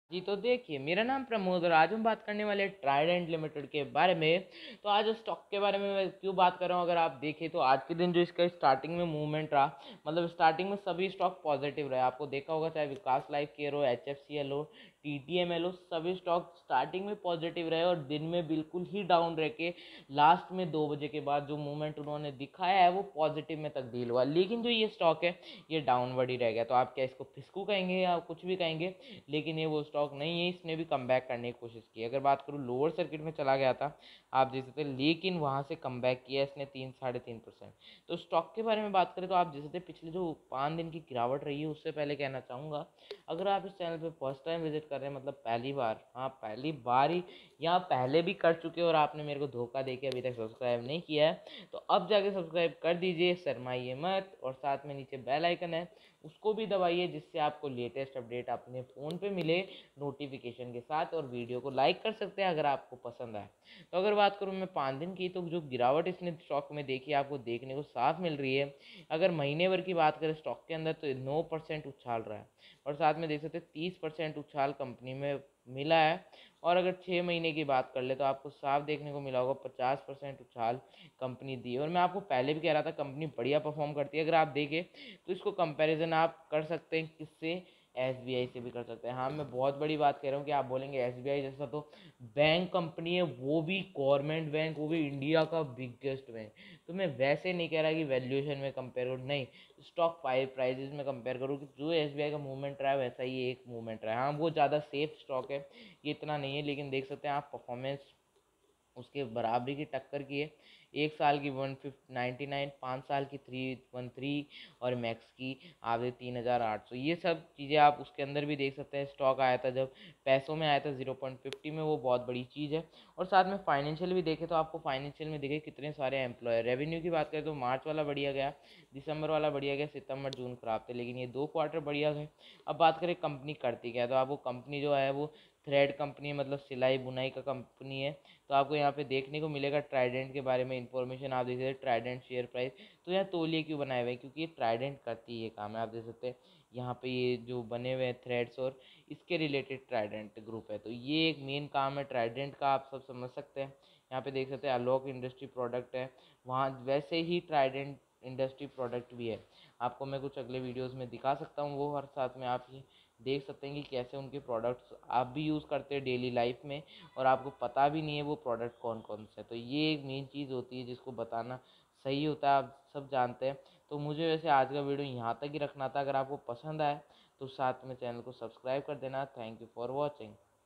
जी, तो देखिए मेरा नाम प्रमोद और आज हम बात करने वाले हैं ट्राइडेंट लिमिटेड के बारे में। तो आज स्टॉक के बारे में मैं क्यों बात कर रहा हूँ, अगर आप देखें तो आज के दिन जो इसका स्टार्टिंग में मूवमेंट रहा, मतलब स्टार्टिंग में सभी स्टॉक पॉजिटिव रहे। आपको देखा होगा चाहे विकास लाइफ केयर हो, HFCL हो, TTML हो, सभी स्टॉक स्टार्टिंग में पॉजिटिव रहे और दिन में बिल्कुल ही डाउन रह के लास्ट में 2 बजे के बाद जो मूवमेंट उन्होंने दिखाया है वो पॉजिटिव में तब्दील हुआ। लेकिन जो ये स्टॉक है ये डाउनवर्ड ही रह गया। तो आप क्या इसको फिस्कू कहेंगे या कुछ भी कहेंगे, लेकिन ये वो स्टॉक नहीं है, इसने भी कम करने की कोशिश की। अगर बात करूँ लोअर सर्किट में चला गया था आप देख सकते, लेकिन वहाँ से कम किया इसने 3-3.5%। तो स्टॉक के बारे में बात करें तो आप देख सकते पिछले जो 5 दिन की गिरावट रही है उससे पहले कहना चाहूँगा, अगर आप इस चैनल पे फर्स्ट टाइम विजिट कर रहे हैं, मतलब पहली बार, हाँ पहली बार ही, या पहले भी कर चुके हो और आपने मेरे को धोखा दे के अभी तक सब्सक्राइब नहीं किया है, तो अब जाके सब्सक्राइब कर दीजिए, शर्माइए मत। और साथ में नीचे बेल आइकन है उसको भी दबाइए, जिससे आपको लेटेस्ट अपडेट अपने फ़ोन पे मिले नोटिफिकेशन के साथ। और वीडियो को लाइक कर सकते हैं अगर आपको पसंद आए। तो अगर बात करूँ मैं 5 दिन की, तो जो गिरावट इसने स्टॉक में देखी आपको देखने को साफ मिल रही है। अगर महीने भर की बात करें स्टॉक के अंदर तो 9% उछाल रहा है, और साथ में देख सकते हैं 30% उछाल कंपनी में मिला है। और अगर 6 महीने की बात कर ले तो आपको साफ देखने को मिला होगा 50% उछाल कंपनी दी है। और मैं आपको पहले भी कह रहा था कंपनी बढ़िया परफॉर्म करती है। अगर आप देखें तो इसको कंपैरिजन आप कर सकते हैं किससे, SBI से भी कर सकते हैं। हाँ मैं बहुत बड़ी बात कह रहा हूँ कि आप बोलेंगे SBI जैसा तो बैंक कंपनी है, वो भी गवर्नमेंट बैंक, वो भी इंडिया का बिगेस्ट बैंक। तो मैं वैसे नहीं कह रहा कि वैल्यूएशन में कंपेयर करूँ, नहीं, स्टॉक प्राइजेज में कंपेयर करूँ कि जो SBI का मूवमेंट रहा है वैसा ही एक मूवमेंट रहा है। हाँ वो ज़्यादा सेफ स्टॉक है, ये इतना नहीं है, लेकिन देख सकते हैं आप परफॉर्मेंस उसके बराबरी की टक्कर की है। 1 साल की 199, 5 साल की 313, और मैक्स की आप 3800। ये सब चीज़ें आप उसके अंदर भी देख सकते हैं। स्टॉक आया था जब पैसों में आया था 0.50 में, वो बहुत बड़ी चीज़ है। और साथ में फाइनेंशियल भी देखें तो आपको फाइनेंशियल में देखें कितने सारे एम्प्लॉयर। रेवेन्यू की बात करें तो मार्च वाला बढ़िया गया, दिसंबर वाला बढ़िया गया, सितंबर जून खराब थे, लेकिन ये 2 क्वार्टर बढ़िया गए। अब बात करें कंपनी करती क्या है, तो आपको कंपनी जो है वो थ्रेड कंपनी है, मतलब सिलाई बुनाई का कंपनी है। तो आपको यहाँ पे देखने को मिलेगा ट्राइडेंट के बारे में इंफॉर्मेशन आप देख सकते हैं, ट्राइडेंट शेयर प्राइस। तो यहाँ तौलिए क्यों बनाए हुए हैं, क्योंकि ये ट्राइडेंट करती है ये काम है। आप देख सकते हैं यहाँ पे ये जो बने हुए हैं थ्रेड्स और इसके रिलेटेड ट्राइडेंट ग्रुप है, तो ये एक मेन काम है ट्राइडेंट का, आप सब समझ सकते हैं। यहाँ पे देख सकते हैं अलोक इंडस्ट्री प्रोडक्ट है, वहाँ वैसे ही ट्राइडेंट इंडस्ट्री प्रोडक्ट भी है। आपको मैं कुछ अगले वीडियोस में दिखा सकता हूँ वो, हर साथ में आप ये देख सकते हैं कि कैसे उनके प्रोडक्ट्स आप भी यूज़ करते हैं डेली लाइफ में, और आपको पता भी नहीं है वो प्रोडक्ट कौन कौन से है। तो ये एक मेन चीज़ होती है जिसको बताना सही होता है, आप सब जानते हैं। तो मुझे वैसे आज का वीडियो यहाँ तक ही रखना था। अगर आपको पसंद आए तो साथ में चैनल को सब्सक्राइब कर देना। Thank you for watching.